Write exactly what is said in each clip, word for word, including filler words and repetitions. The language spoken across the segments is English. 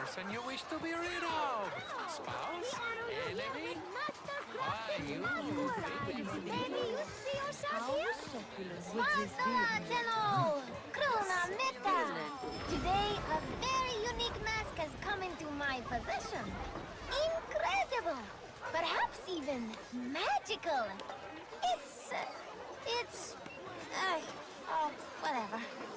person you wish to be rid of. Spouse? Enemy? Why you? Maybe you see yourself here? Swandalatelo! Kruna Meta! Today, a very unique mask has come into my possession. Incredible! Perhaps even magical. It's... Uh, it's... Uh, oh, whatever.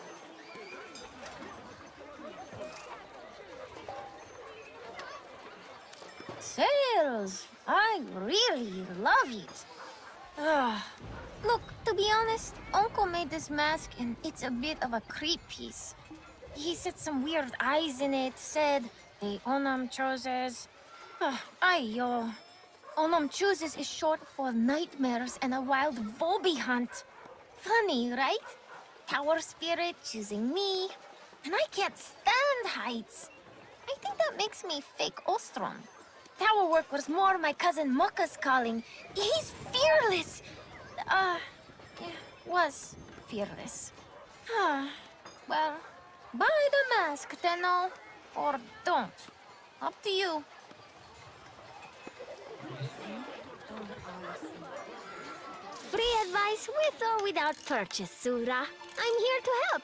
Sales! I really love it. Ugh. Look, to be honest, Uncle made this mask and it's a bit of a creep piece. He set some weird eyes in it, said the Onam chooses. Ugh, Ayo. Onam chooses is short for nightmares and a wild Volby hunt. Funny, right? Tower spirit choosing me. And I can't stand heights. I think that makes me fake Ostrom. Tower work was more my cousin Mokka's calling. He's fearless. Uh, yeah, was fearless. Huh. Well, buy the mask, Tenno. Or don't. Up to you. Free advice with or without purchase, Sura. I'm here to help.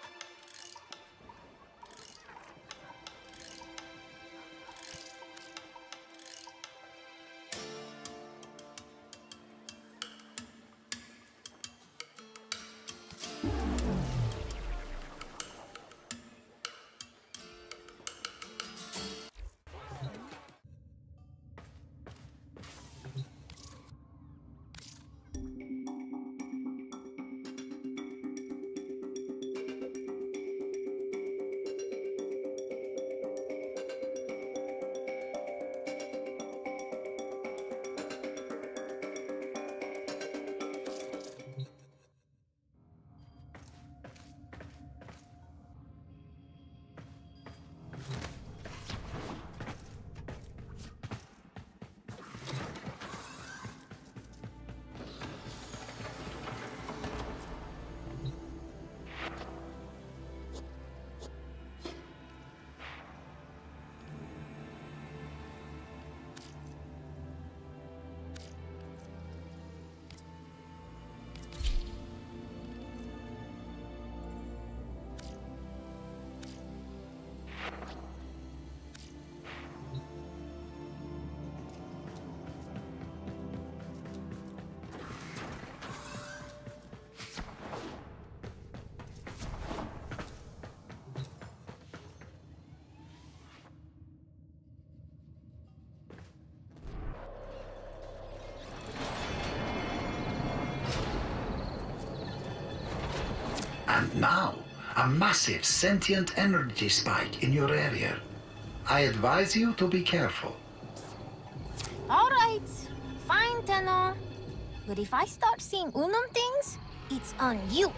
And now, a massive sentient energy spike in your area. I advise you to be careful. All right. Fine, Tenno. But if I start seeing Unum things, it's on you.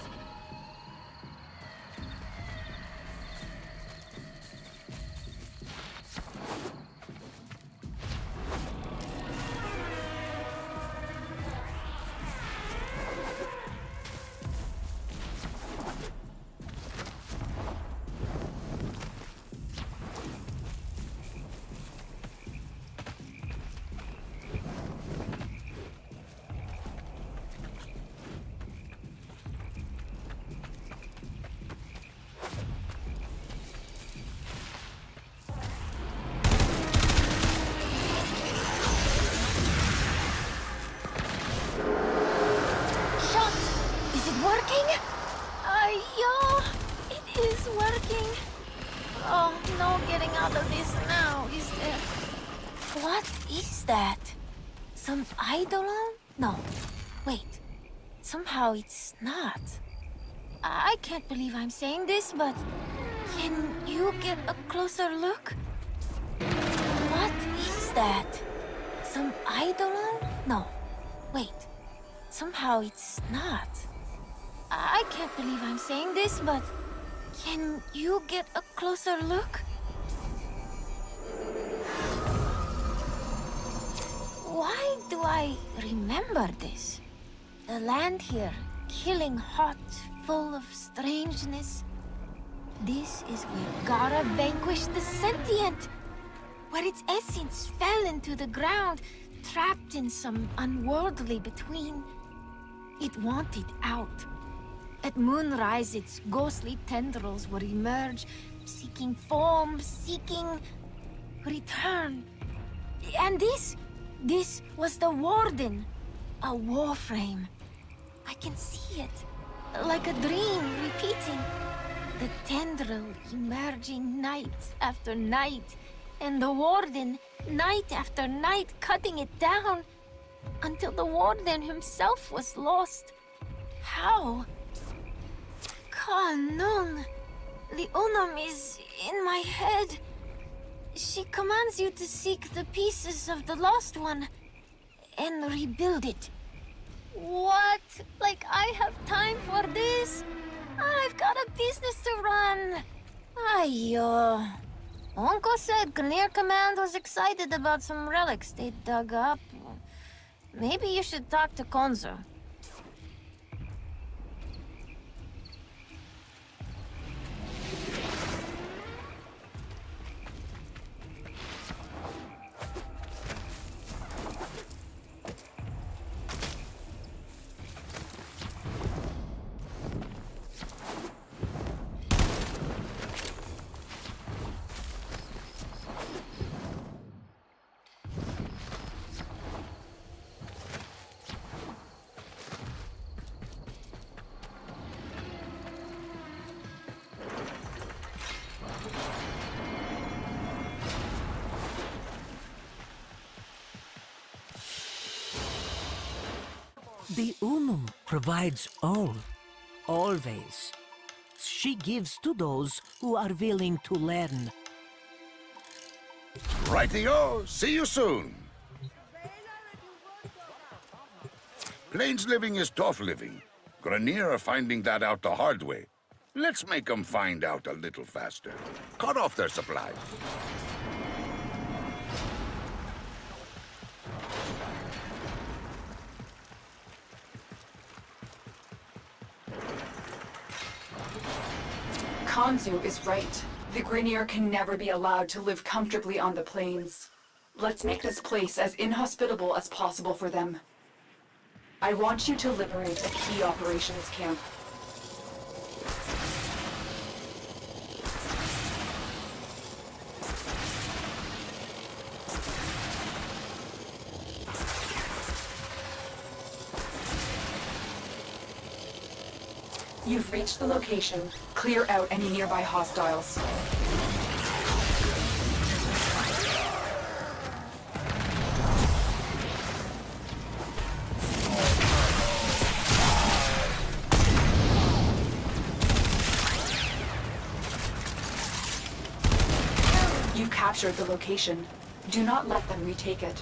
Eidolon? No. Wait. Somehow it's not. I can't believe I'm saying this, but... Can you get a closer look? What is that? Some Eidolon? No. Wait. Somehow it's not. I can't believe I'm saying this, but... Can you get a closer look? Why do I remember this? The land here, killing hot, full of strangeness. This is where Gara vanquished the sentient, where its essence fell into the ground, trapped in some unworldly between. It wanted out. At moonrise, its ghostly tendrils would emerge, seeking form, seeking return. And this, this was the Warden, a Warframe. I can see it, like a dream repeating. The tendril emerging night after night, and the Warden, night after night, cutting it down, until the Warden himself was lost. How? Kanung. The Unum is in my head. She commands you to seek the pieces of the lost one and rebuild it. What? Like I have time for this? I've got a business to run. Ayo. Uncle said Gnir Command was excited about some relics they dug up. Maybe you should talk to Konzo. The Unum provides all, always. She gives to those who are willing to learn. Rightio, see you soon. Plains living is tough living. Grenier are finding that out the hard way. Let's make them find out a little faster. Cut off their supplies. Konzu is right. The Grenier can never be allowed to live comfortably on the plains. Let's make this place as inhospitable as possible for them. I want you to liberate a key operations camp. You've reached the location. Clear out any nearby hostiles. You've captured the location. Do not let them retake it.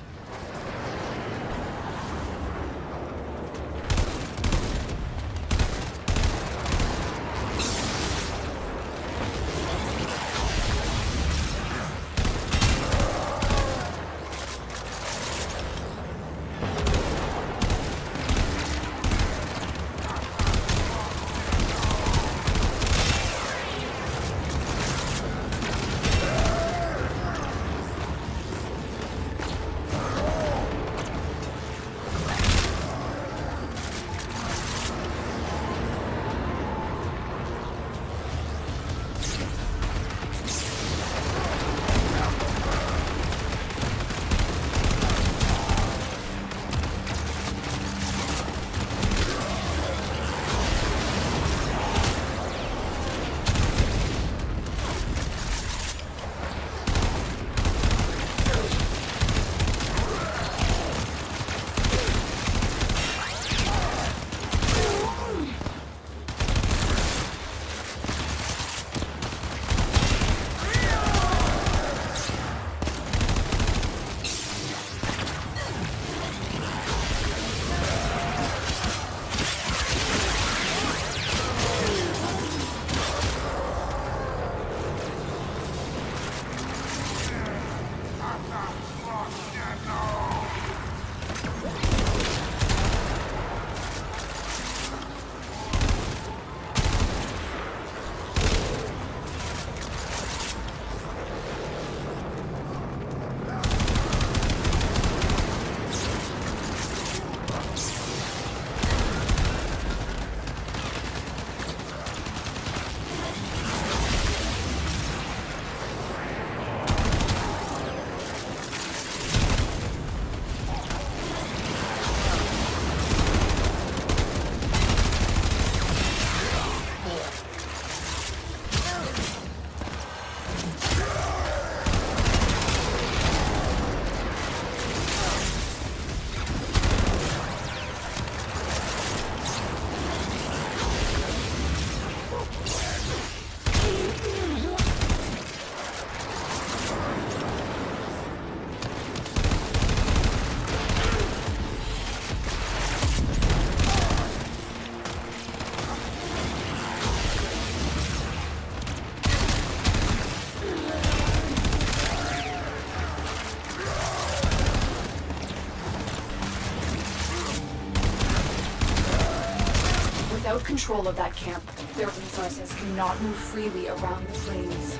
Without control of that camp, their resources cannot move freely around the plains.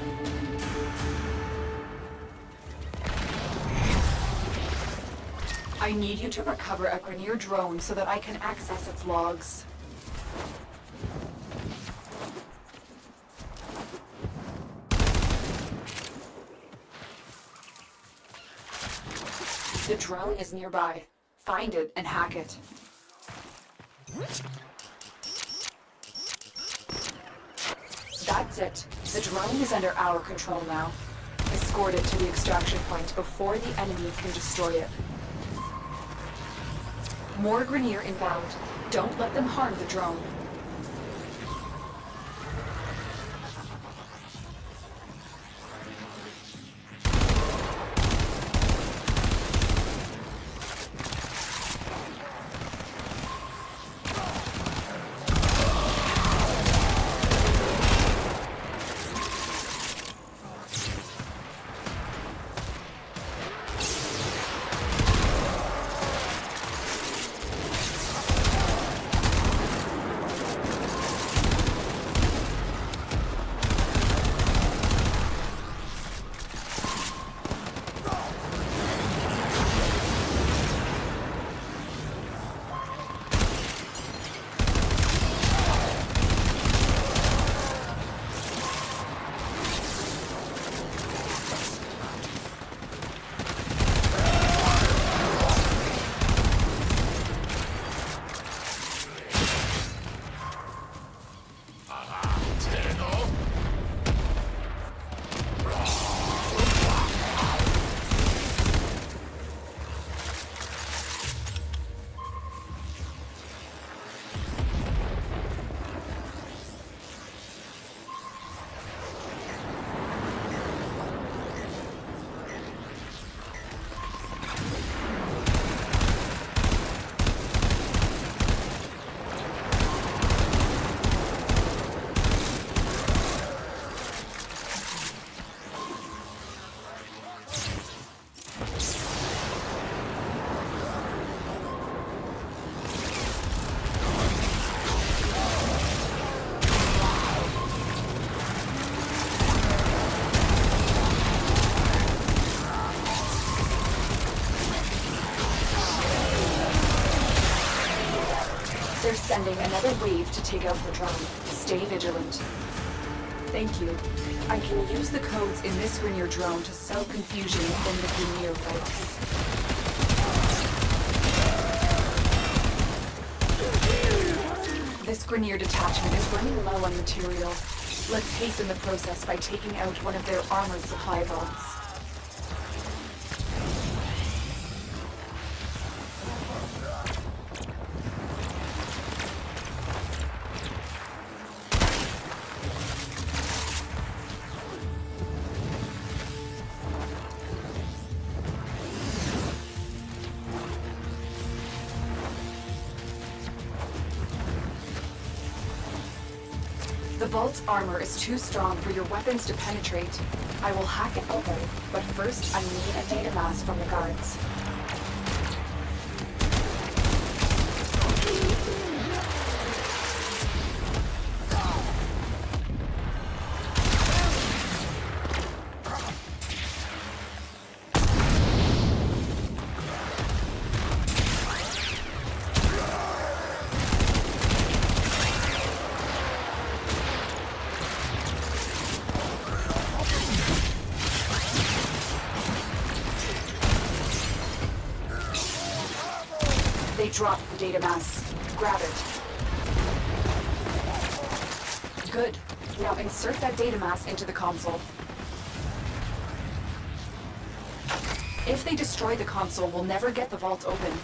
I need you to recover a Grineer drone so that I can access its logs. The drone is nearby. Find it and hack it. That's it. The drone is under our control now. Escort it to the extraction point before the enemy can destroy it. More Grineer inbound. Don't let them harm the drone. They're sending another wave to take out the drone. Stay vigilant. Thank you. I can use the codes in this Grineer drone to sow confusion within the Grineer ranks. This Grineer detachment is running low on material. Let's hasten the process by taking out one of their armored supply vaults. The vault's armor is too strong for your weapons to penetrate. I will hack it open, but first I need a data mass from the guards. They dropped the data mass. Grab it. Good. Now insert that data mass into the console. If they destroy the console, we'll never get the vault open.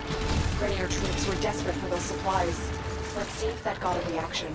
Grenier troops were desperate for those supplies. Let's see if that got a reaction.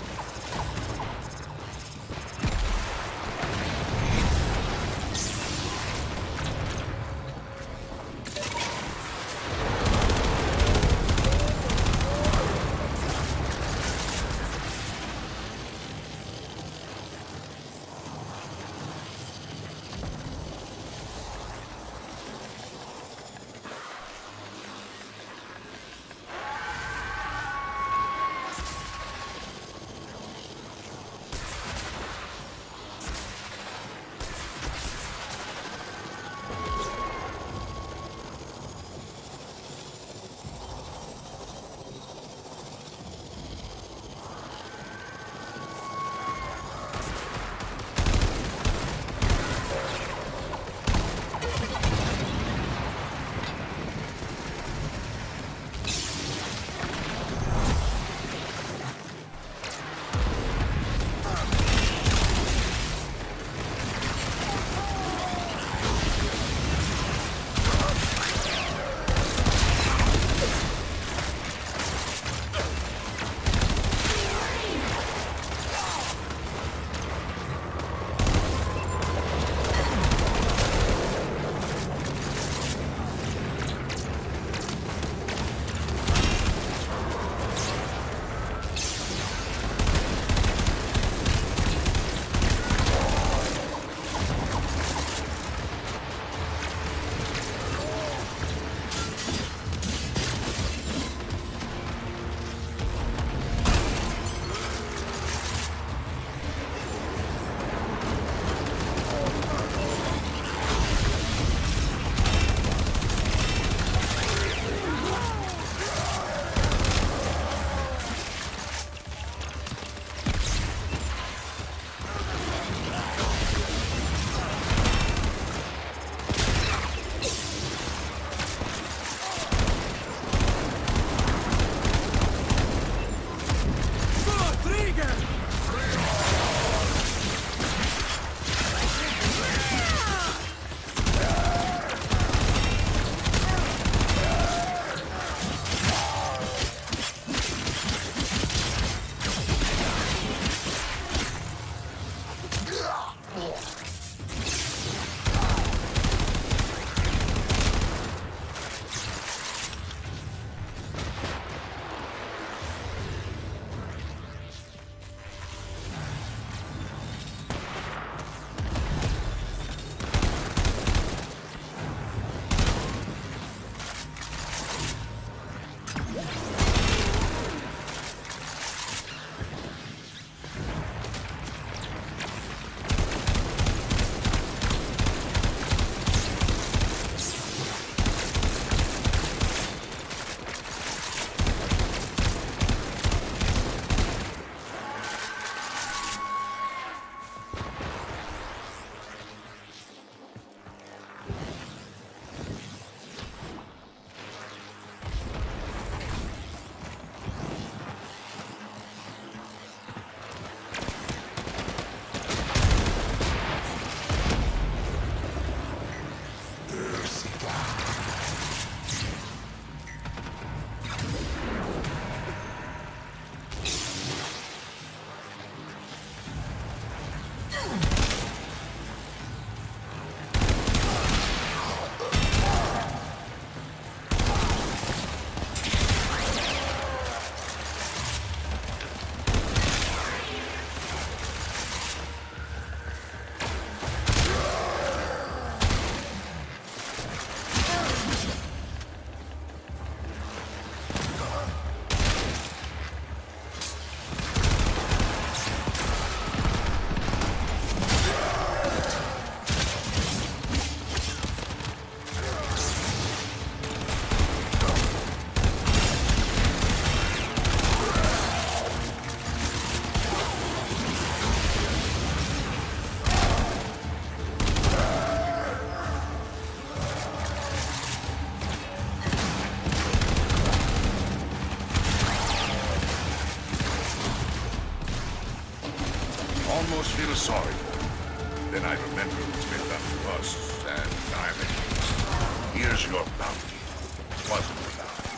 almost feel sorry for him. Then I remember what's been done to us, and I'm at peace. Here's your bounty. Wasn't enough.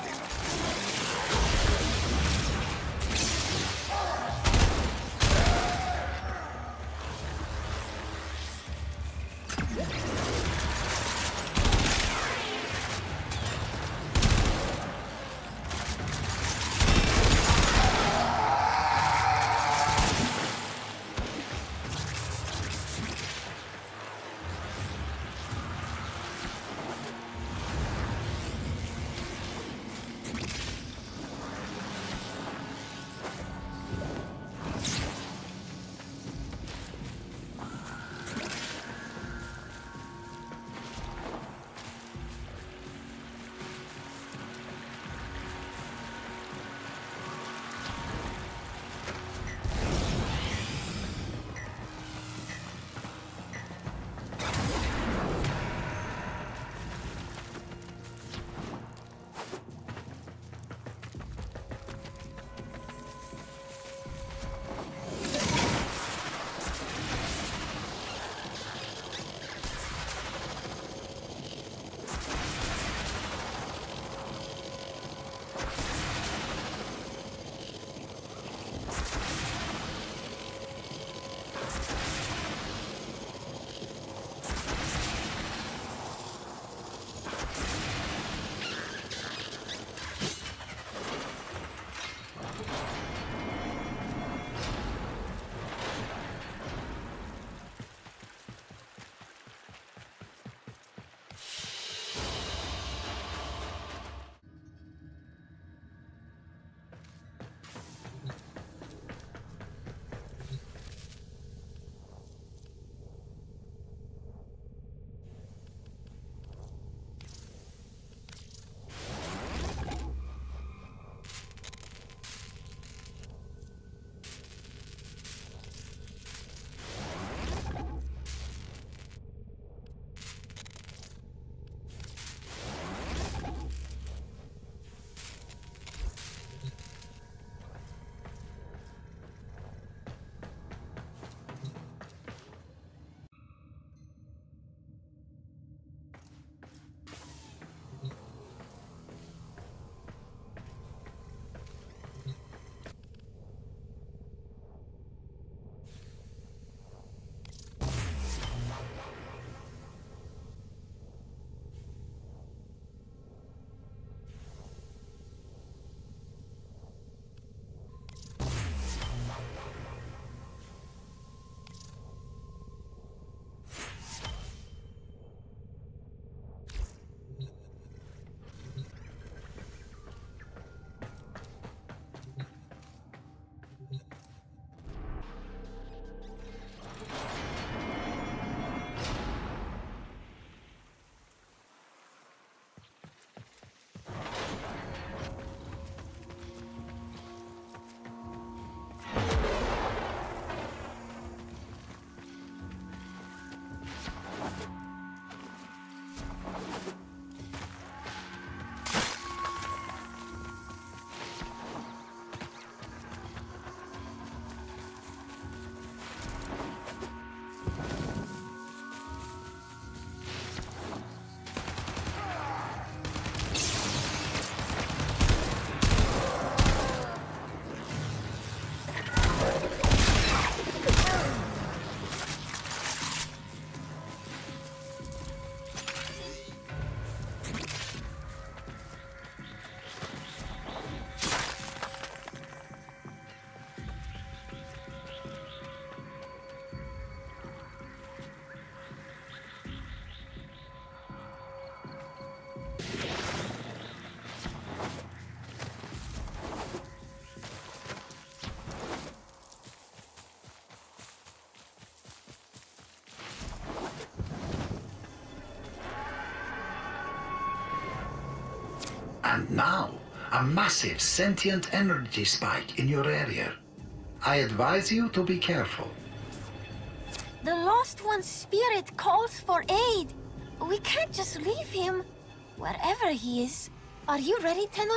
Now, a massive sentient energy spike in your area. I advise you to be careful. The Lost One's spirit calls for aid. We can't just leave him. Wherever he is. Are you ready, Tenno?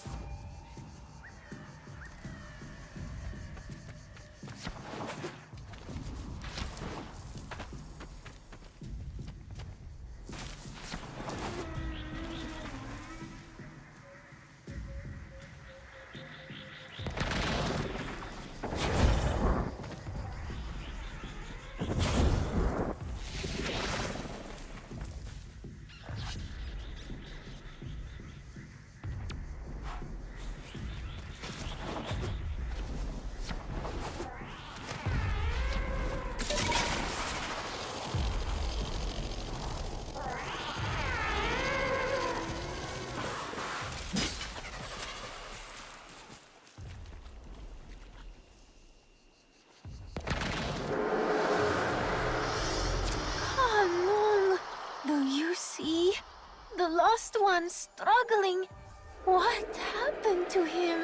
The Lost One struggling. What happened to him?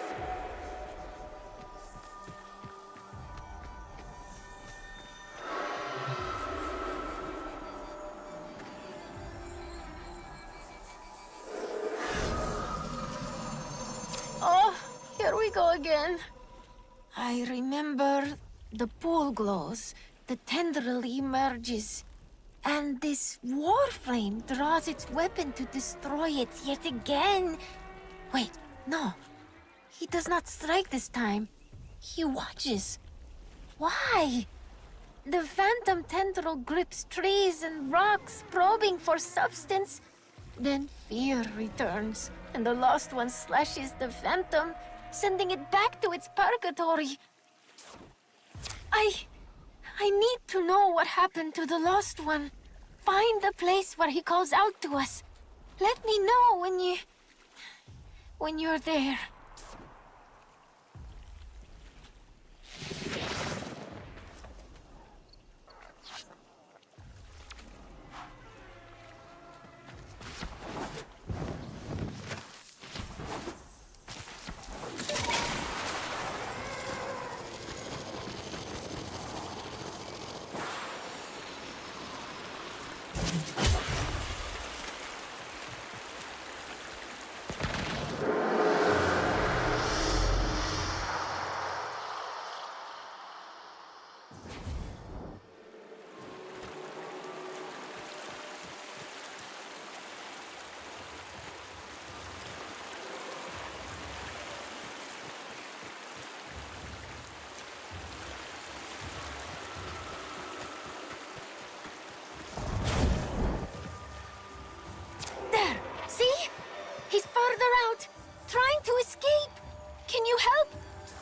Oh, here we go again. I remember the pool glows, the tendril emerges. And this Warframe draws its weapon to destroy it yet again. Wait, no. He does not strike this time. He watches. Why? The phantom tendril grips trees and rocks, probing for substance. Then fear returns, and the Lost One slashes the phantom, sending it back to its purgatory. I... I need to know what happened to the Lost One. Find the place where he calls out to us. Let me know when you... when you're there. He's further out, trying to escape. Can you help?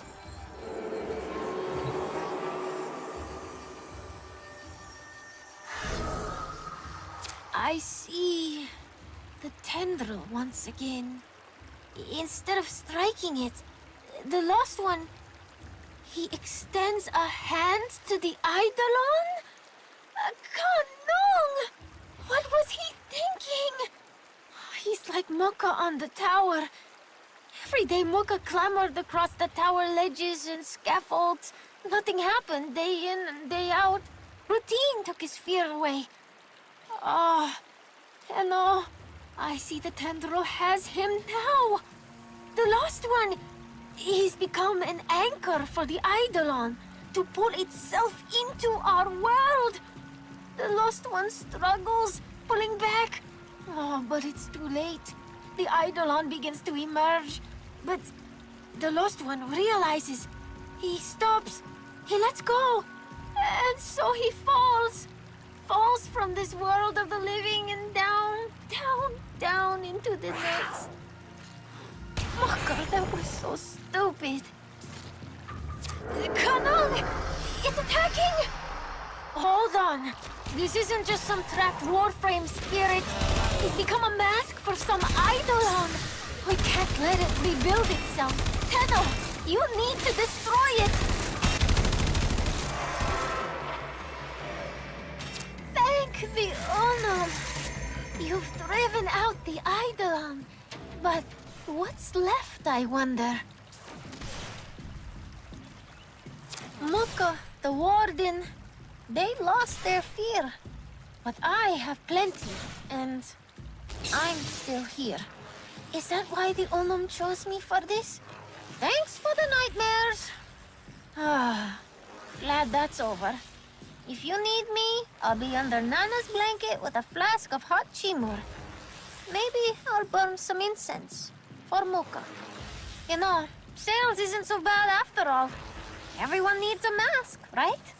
I see the tendril once again. Instead of striking it, the Lost One, he extends a hand to the Eidolon? Uh, Kanong! What was he thinking? He's like Muka on the tower. Every day Muka clambered across the tower ledges and scaffolds. Nothing happened day in and day out. Routine took his fear away. Ah, oh, Tenno, I see the tendril has him now. The Lost One, he's become an anchor for the Eidolon to pull itself into our world. The Lost One struggles, pulling back. Oh, but it's too late. The Eidolon begins to emerge. But the Lost One realizes. He stops. He lets go. And so he falls. Falls from this world of the living and down, down, down into the next. Oh God, that was so stupid. Kanong! It's attacking! Hold on. This isn't just some trapped Warframe spirit. He's become a mask for some Eidolon. We can't let it rebuild itself. Tenno, you need to destroy it. Thank the Unum. You've driven out the Eidolon. But what's left, I wonder? Muka, the warden, they lost their fear. But I have plenty, and I'm still here. Is that why the Unum chose me for this? Thanks for the nightmares. Ah, glad that's over. If you need me, I'll be under Nana's blanket with a flask of hot chimur. Maybe I'll burn some incense for Muka. You know, sales isn't so bad after all. Everyone needs a mask, right?